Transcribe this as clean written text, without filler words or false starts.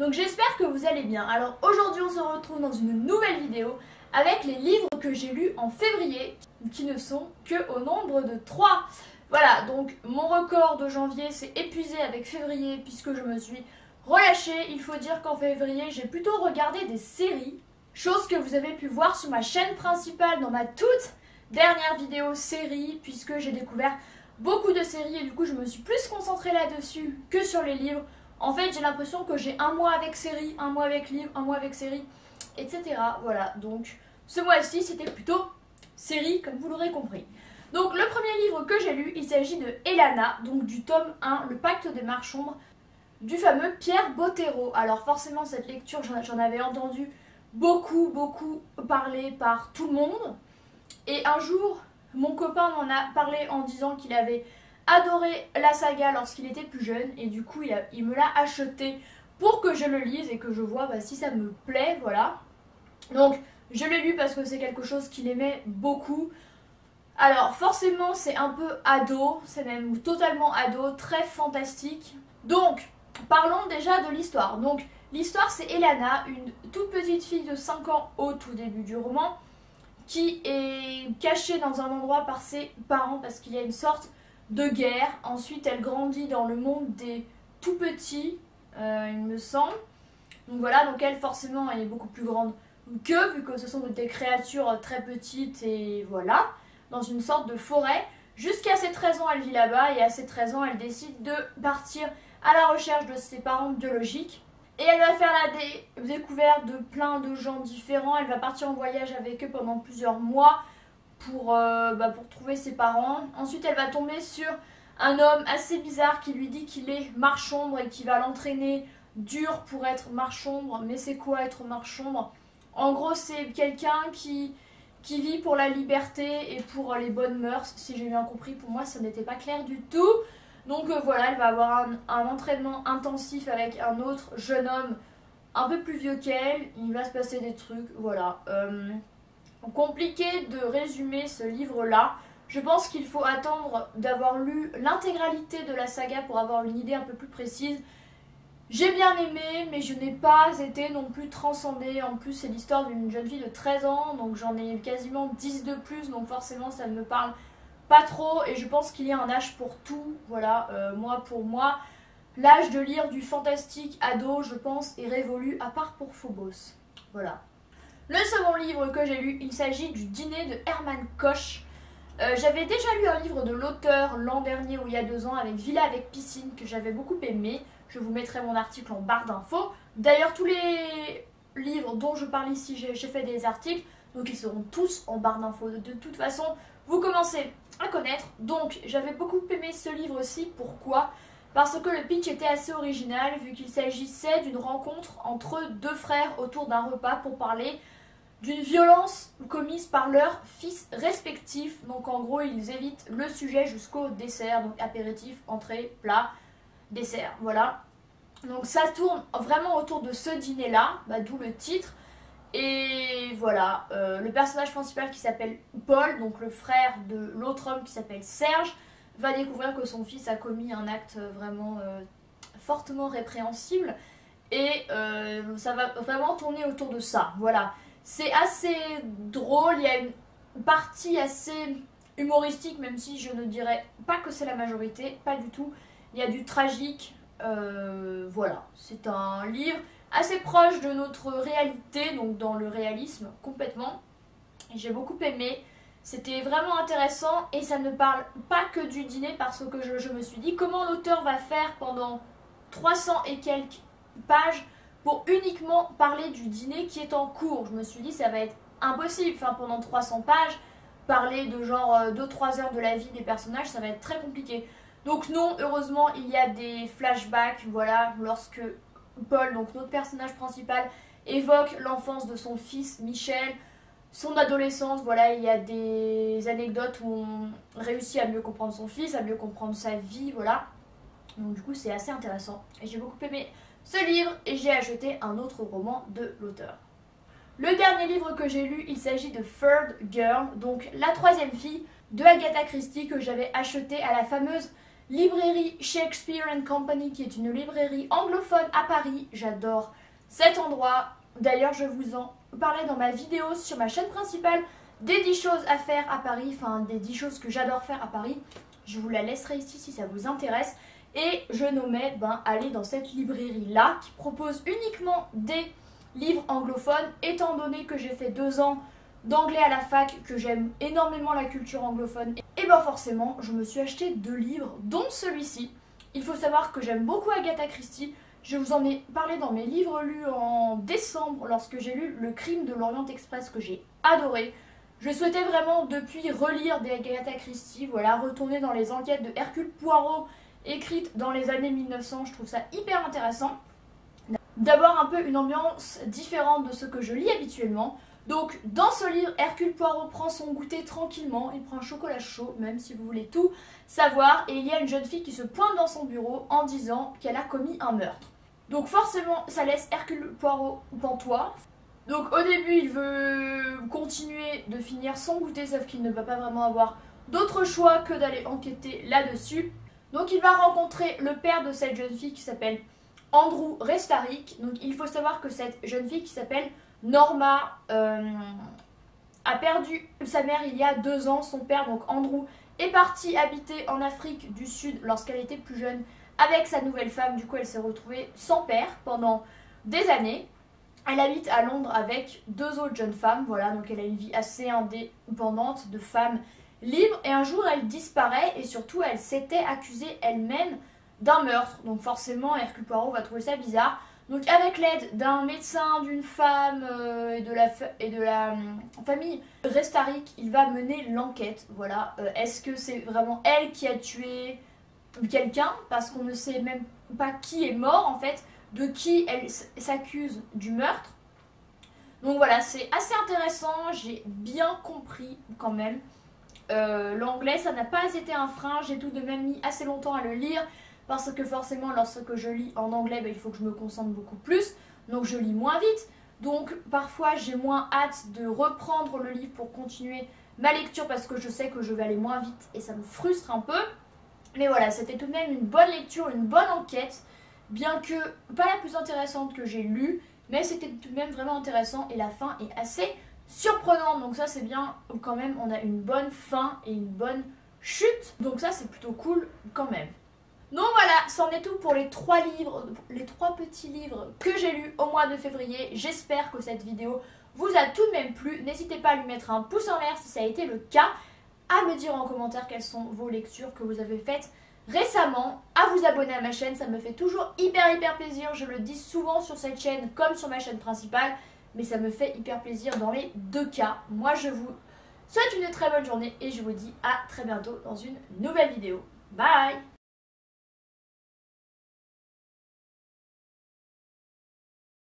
Donc j'espère que vous allez bien. Alors aujourd'hui on se retrouve dans une nouvelle vidéo avec les livres que j'ai lus en février, qui ne sont que au nombre de 3. Voilà, donc mon record de janvier s'est épuisé avec février puisque je me suis relâchée. Il faut dire qu'en février j'ai plutôt regardé des séries, chose que vous avez pu voir sur ma chaîne principale dans ma toute dernière vidéo série, puisque j'ai découvert beaucoup de séries et du coup je me suis plus concentrée là-dessus que sur les livres. En fait j'ai l'impression que j'ai un mois avec série, un mois avec livre, un mois avec série, etc. Voilà, donc ce mois-ci c'était plutôt série comme vous l'aurez compris. Donc le premier livre que j'ai lu, il s'agit de Elana, donc du tome 1, Le Pacte des Marchombres, du fameux Pierre Bottero. Alors forcément cette lecture j'en avais entendu beaucoup parler par tout le monde. Et un jour, mon copain m'en a parlé en disant qu'il avait adoré la saga lorsqu'il était plus jeune. Et du coup, il me l'a acheté pour que je le lise et que je vois si ça me plaît, voilà. Donc, je l'ai lu parce que c'est quelque chose qu'il aimait beaucoup. Alors, forcément, c'est un peu ado, c'est même totalement ado, très fantastique. Donc, parlons déjà de l'histoire. Donc, l'histoire, c'est Elana, une toute petite fille de 5 ans au tout début du roman, qui est cachée dans un endroit par ses parents parce qu'il y a une sorte de guerre. Ensuite, elle grandit dans le monde des tout petits, il me semble. Donc voilà, donc elle, forcément, elle est beaucoup plus grande qu'eux, vu que ce sont des créatures très petites et voilà, dans une sorte de forêt. Jusqu'à ses 13 ans, elle vit là-bas et à ses 13 ans, elle décide de partir à la recherche de ses parents biologiques. Et elle va faire la découverte de plein de gens différents. Elle va partir en voyage avec eux pendant plusieurs mois pour trouver ses parents. Ensuite, elle va tomber sur un homme assez bizarre qui lui dit qu'il est marchombre et qui va l'entraîner dur pour être marchombre. Mais c'est quoi être marchombre? En gros, c'est quelqu'un qui vit pour la liberté et pour les bonnes mœurs. Si j'ai bien compris, pour moi, ça n'était pas clair du tout. Donc voilà, elle va avoir un entraînement intensif avec un autre jeune homme un peu plus vieux qu'elle. Il va se passer des trucs, voilà. Compliqué de résumer ce livre-là. Je pense qu'il faut attendre d'avoir lu l'intégralité de la saga pour avoir une idée un peu plus précise. J'ai bien aimé, mais je n'ai pas été non plus transcendée. En plus, c'est l'histoire d'une jeune fille de 13 ans, donc j'en ai quasiment 10 de plus, donc forcément ça me parle pas trop, et je pense qu'il y a un âge pour tout. Voilà, pour moi, l'âge de lire du fantastique ado, je pense, est révolu, à part pour Phobos. Voilà. Le second livre que j'ai lu, il s'agit du Dîner de Hermann Koch. J'avais déjà lu un livre de l'auteur l'an dernier ou il y a 2 ans avec Villa avec piscine que j'avais beaucoup aimé. Je vous mettrai mon article en barre d'infos. D'ailleurs, tous les livres dont je parle ici, j'ai fait des articles, donc ils seront tous en barre d'infos. De toute façon, vous commencez à connaître. Donc j'avais beaucoup aimé ce livre aussi. Pourquoi? Parce que le pitch était assez original, vu qu'il s'agissait d'une rencontre entre deux frères autour d'un repas pour parler d'une violence commise par leurs fils respectifs. Donc en gros, ils évitent le sujet jusqu'au dessert, donc apéritif, entrée, plat, dessert, voilà. Donc ça tourne vraiment autour de ce dîner-là, d'où le titre. Et voilà, le personnage principal qui s'appelle Paul, donc le frère de l'autre homme qui s'appelle Serge, va découvrir que son fils a commis un acte vraiment fortement répréhensible. Et ça va vraiment tourner autour de ça, voilà. C'est assez drôle, il y a une partie assez humoristique, même si je ne dirais pas que c'est la majorité, pas du tout. Il y a du tragique, voilà. C'est un livre assez proche de notre réalité, donc dans le réalisme complètement. J'ai beaucoup aimé, c'était vraiment intéressant et ça ne parle pas que du dîner parce que je me suis dit comment l'auteur va faire pendant 300 et quelques pages pour uniquement parler du dîner qui est en cours. Je me suis dit ça va être impossible, pendant 300 pages, parler de genre 2-3 heures de la vie des personnages, ça va être très compliqué. Donc non, heureusement il y a des flashbacks, voilà, lorsque Paul, donc notre personnage principal, évoque l'enfance de son fils Michel, son adolescence, voilà, il y a des anecdotes où on réussit à mieux comprendre son fils, à mieux comprendre sa vie, voilà. Donc du coup c'est assez intéressant et j'ai beaucoup aimé ce livre et j'ai acheté un autre roman de l'auteur. Le dernier livre que j'ai lu, il s'agit de Third Girl, donc la troisième fille de Agatha Christie que j'avais acheté à la fameuse librairie Shakespeare & Company, qui est une librairie anglophone à Paris. J'adore cet endroit. D'ailleurs, je vous en parlais dans ma vidéo sur ma chaîne principale des 10 choses à faire à Paris, enfin des 10 choses que j'adore faire à Paris. Je vous la laisserai ici si ça vous intéresse. Et je nommais aller dans cette librairie-là qui propose uniquement des livres anglophones, étant donné que j'ai fait 2 ans d'anglais à la fac, que j'aime énormément la culture anglophone. Et forcément, je me suis acheté 2 livres, dont celui-ci. Il faut savoir que j'aime beaucoup Agatha Christie. Je vous en ai parlé dans mes livres lus en décembre, lorsque j'ai lu Le Crime de l'Orient Express, que j'ai adoré. Je souhaitais vraiment depuis relire des Agatha Christie, voilà, retourner dans les enquêtes de Hercule Poirot, écrites dans les années 1900, je trouve ça hyper intéressant. D'avoir un peu une ambiance différente de ce que je lis habituellement. Donc dans ce livre, Hercule Poirot prend son goûter tranquillement, il prend un chocolat chaud, même si vous voulez tout savoir, et il y a une jeune fille qui se pointe dans son bureau en disant qu'elle a commis un meurtre. Donc forcément, ça laisse Hercule Poirot pantois. Donc au début, il veut continuer de finir son goûter, sauf qu'il ne va pas vraiment avoir d'autre choix que d'aller enquêter là-dessus. Donc il va rencontrer le père de cette jeune fille qui s'appelle Andrew Restarik. Donc il faut savoir que cette jeune fille qui s'appelle Norma a perdu sa mère il y a 2 ans. Son père, donc Andrew, est parti habiter en Afrique du Sud lorsqu'elle était plus jeune avec sa nouvelle femme. Du coup, elle s'est retrouvée sans père pendant des années. Elle habite à Londres avec 2 autres jeunes femmes, voilà, donc elle a une vie assez indépendante de femme libre. Et un jour, elle disparaît et surtout, elle s'était accusée elle-même d'un meurtre. Donc forcément, Hercule Poirot va trouver ça bizarre. Donc avec l'aide d'un médecin, d'une femme et de la famille Restarik, il va mener l'enquête. Voilà, est-ce que c'est vraiment elle qui a tué quelqu'un? Parce qu'on ne sait même pas qui est mort en fait, de qui elle s'accuse du meurtre. Donc voilà, c'est assez intéressant, j'ai bien compris quand même. L'anglais, ça n'a pas été un frein, j'ai tout de même mis assez longtemps à le lire. Parce que forcément, lorsque je lis en anglais, il faut que je me concentre beaucoup plus. Donc je lis moins vite. Donc parfois, j'ai moins hâte de reprendre le livre pour continuer ma lecture parce que je sais que je vais aller moins vite et ça me frustre un peu. Mais voilà, c'était tout de même une bonne lecture, une bonne enquête. Bien que pas la plus intéressante que j'ai lue, mais c'était tout de même vraiment intéressant et la fin est assez surprenante. Donc ça, c'est bien quand même, on a une bonne fin et une bonne chute. Donc ça, c'est plutôt cool quand même. Donc voilà, c'en est tout pour les 3 livres, les 3 petits livres que j'ai lus au mois de février. J'espère que cette vidéo vous a tout de même plu. N'hésitez pas à lui mettre un pouce en l'air si ça a été le cas, à me dire en commentaire quelles sont vos lectures que vous avez faites récemment, à vous abonner à ma chaîne, ça me fait toujours hyper plaisir. Je le dis souvent sur cette chaîne comme sur ma chaîne principale, mais ça me fait hyper plaisir dans les 2 cas. Moi je vous souhaite une très bonne journée et je vous dis à très bientôt dans une nouvelle vidéo. Bye!